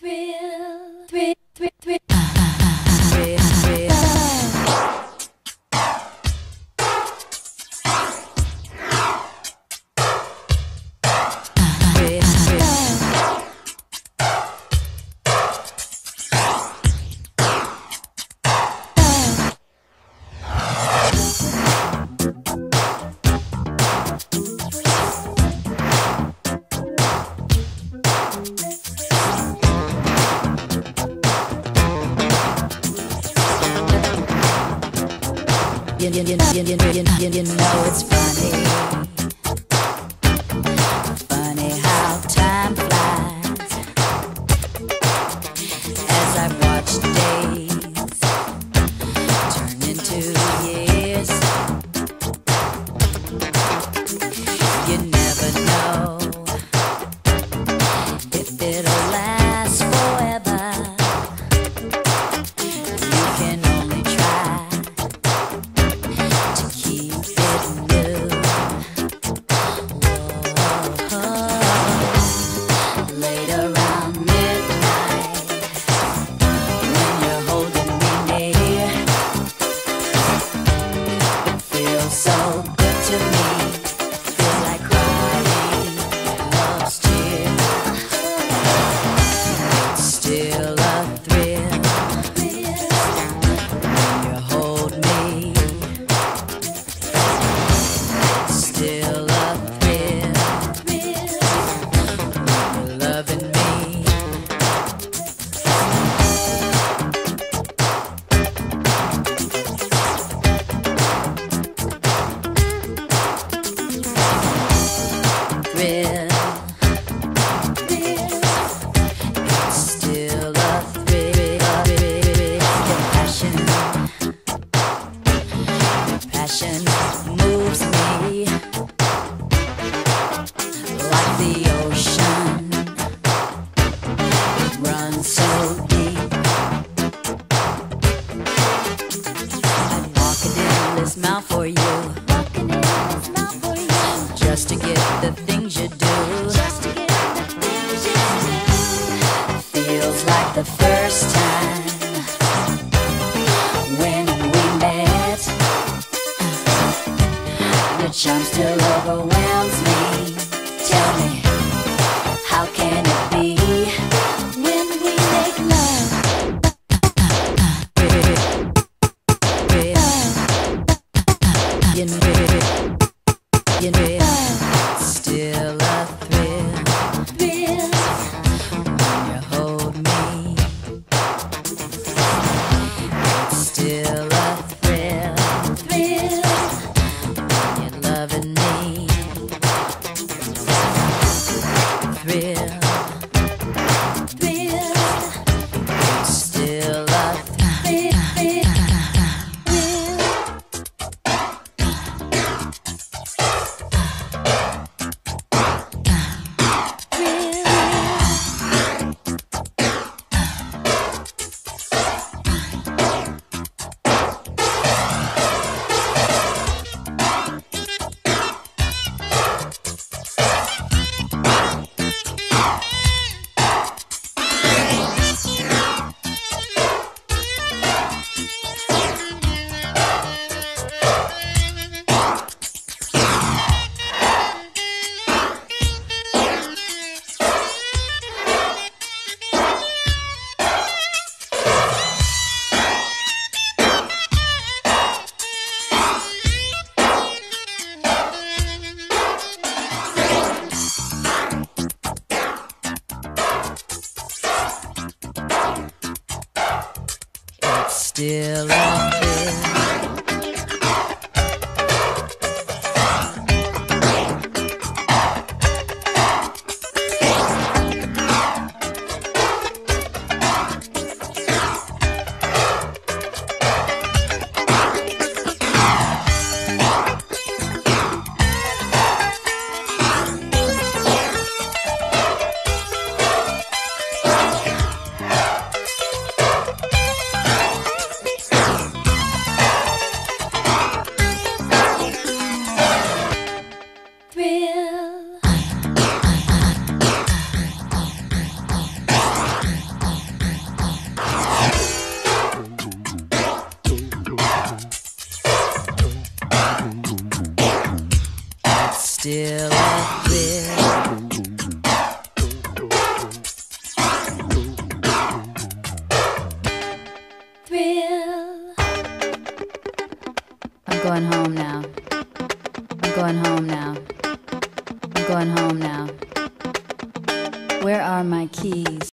You know it's funny, funny how time flies as I watch days turn into years. You never know if it'll last forever. You can only try to keep it new. Whoa. Late around midnight, when you're holding me near, it feels so good to me. Feel like crying love's tears. It's still a thrill when you hold me. It's still a thrill when you're loving me. Thrill. It's still a thrill. Your passion moves me like the ocean. It runs so deep. I'd walk an endless mile for you, just to get the things you do. Feels like the first time when we met. Your charm still overwhelms me. Tell me, how can it be when we make love? You know, still a thrill when you hold me. It's still a thrill when you're loving me. Thrill. It's still a thrill. Still a thrill. still a thrill. Thrill. I'm going home now. I'm going home now. I'm going home now. Where are my keys?